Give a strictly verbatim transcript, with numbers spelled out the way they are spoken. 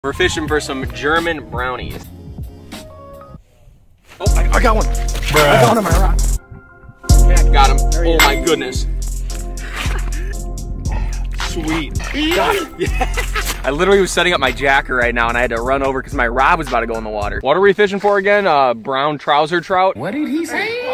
We're fishing for some German brownies. Oh, I, I got one. Bruh. I got one on my rod. Yeah, got him. Oh my goodness. Sweet. Yeah. I literally was setting up my jacker right now and I had to run over because my rod was about to go in the water. What are we fishing for again? Uh, brown trouser trout? What did he say?